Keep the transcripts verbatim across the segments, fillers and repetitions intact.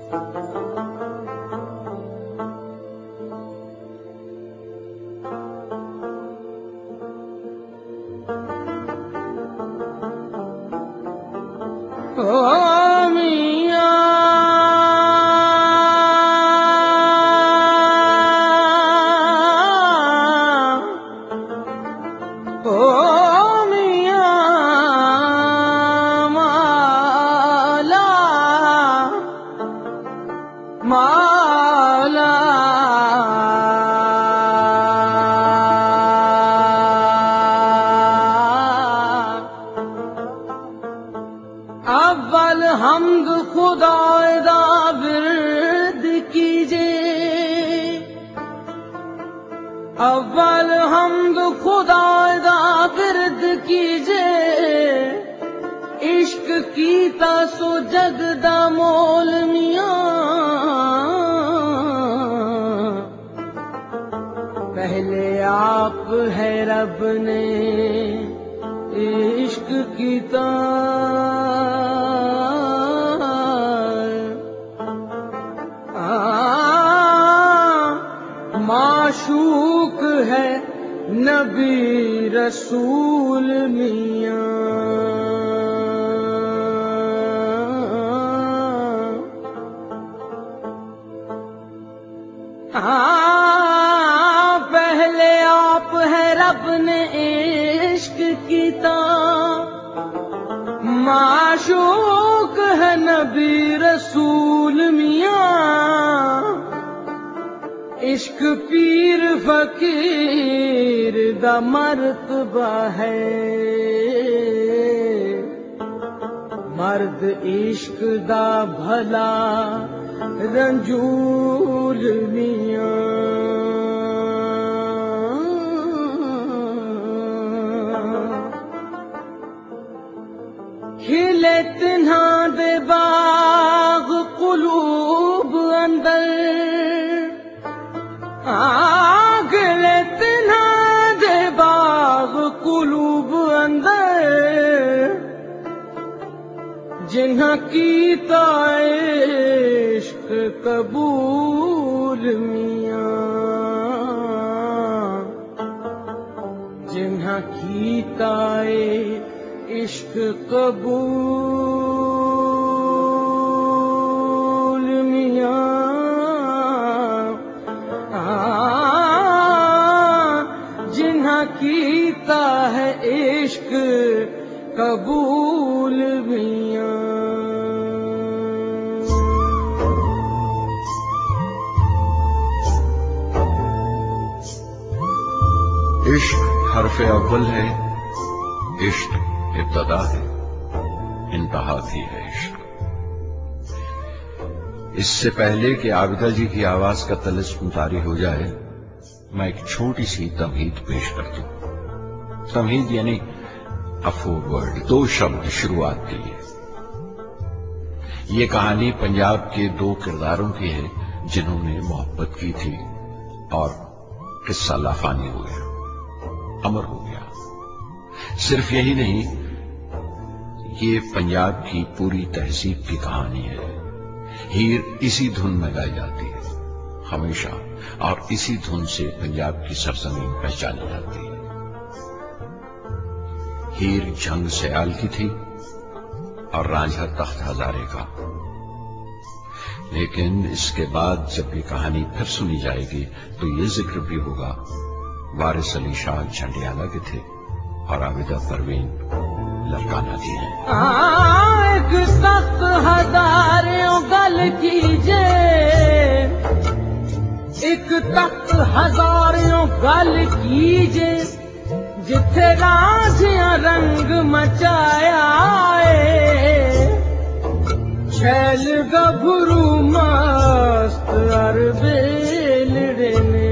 अव्वल हमद खुदादा विरद कीजे, अव्वल हमद खुदादा विरद कीजे, इश्क कीता सो जगदा मोल मियां। पहले आप है रब ने इश्क कीता, माशूक है नबी रसूल मियां। हाँ, पहले आप है रब ने इश्क कीता, माशूक है नबी रसूल मियां। इश्क पीर फकीर दा मर्तबा है, मर्द इश्क दा भला रंजूल मियां। खिले तिन्हा दे बाग कुलूब अंदर, आगले तिन्हा दे बाग कुलूब अंदर, जिन्हा कीता इश्क कबूल मियां। जिन्हा कीता इश्क कबूल मियां। जिन्हा कीता है इश्क कबूल मियां। इश्क हर्फ अव्वल है, इश्क इब्तदा है, इंतहा भी है इश्क। इससे पहले कि आबिदा जी की आवाज का तलिस्म तारी हो जाए, मैं एक छोटी सी तमहीद पेश कर दूं। तमहीद यानी अफोर वर्ड, दो शब्द शुरुआत के लिए। ये कहानी पंजाब के दो किरदारों की है जिन्होंने मोहब्बत की थी और किस्सा लाफानी हो गया, अमर हो गया। सिर्फ यही नहीं, ये पंजाब की पूरी तहजीब की कहानी है। हीर इसी धुन में गाई जाती है हमेशा, और इसी धुन से पंजाब की सरजमीन पहचानी जाती है। हीर झंग सयाल की थी और रांझा तख्त हजारे का। लेकिन इसके बाद जब ये कहानी फिर सुनी जाएगी तो ये जिक्र भी होगा वारिस अली शाह झंडियाला के थे और आबिदा परवीन लड़काना की है। एक तख्त हजारों गल कीजे, एक तख्त हजारों गल कीजे, जिथे राजियां रंग मचाया है। छैल गभरू मस्त अरबेलड़े ने,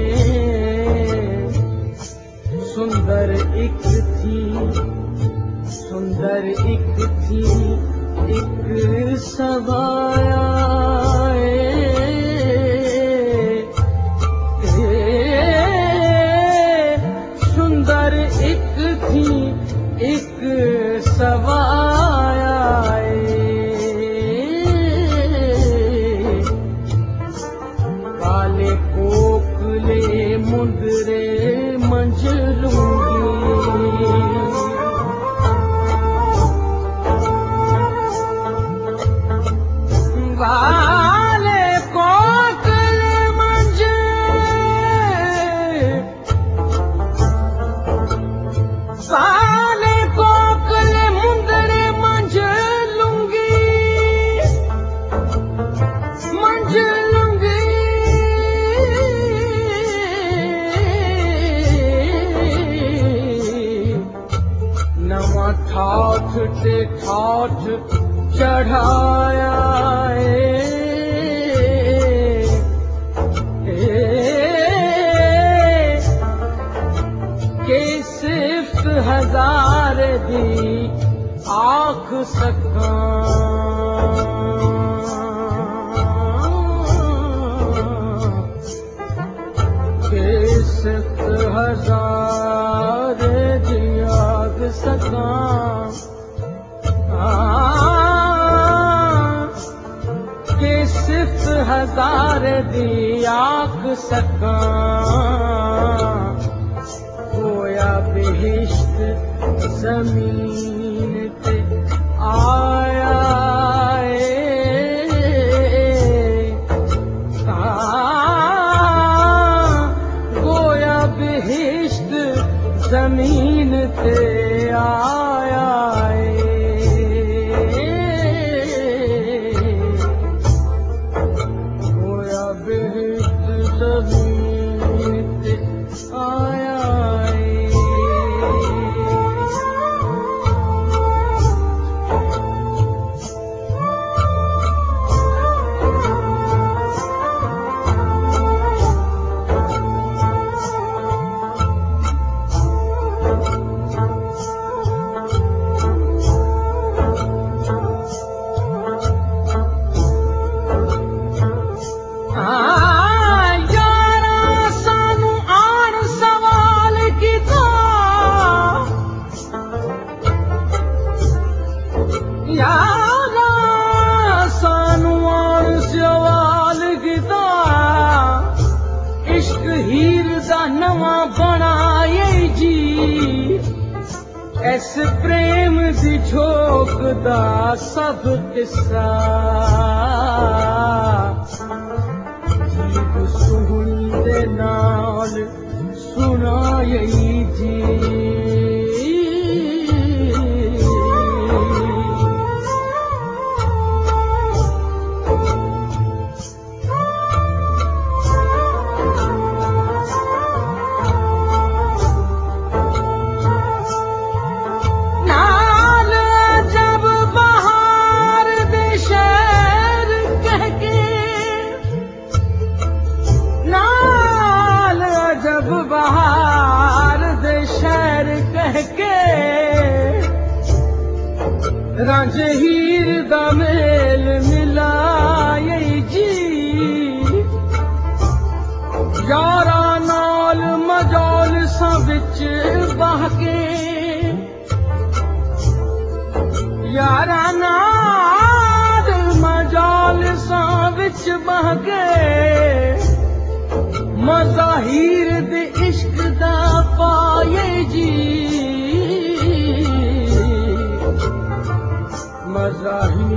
सुंदर एक थी, सुंदर एक थी, एक सवाया सुंदर एक थी, एक सवाया साले कोकले मंझ साले कोकले मुंदड़े मंझ लुंगी मंझ लुंगी नवा ठाठ ते ठाठ चढ़ाया के सिर्फ हजार दी आख सका के सिर्फ हजार दी आख सका के सिर्फ हजार दी आख सका गोया बेहिश्त जमीन ते आया गोया बेहिश्त जमीन ते आया गोया बेहिश्त जमीन ते आया यारा सानू और सवाल गिदा इश्क हीर दा नवा बनाए जी इस प्रेम दी झोंक दा सब किस्सा जीव सुहन दे नाल सुनाए जी बहार दे शहर कह के रांझ हीर दा मेल मिलाए जी यारा नाल मजाल सा विच बह के यारा नाल मजाल सा विच बह के मज़ाहिर दे इश्क दा पाए जी मज़ाहिर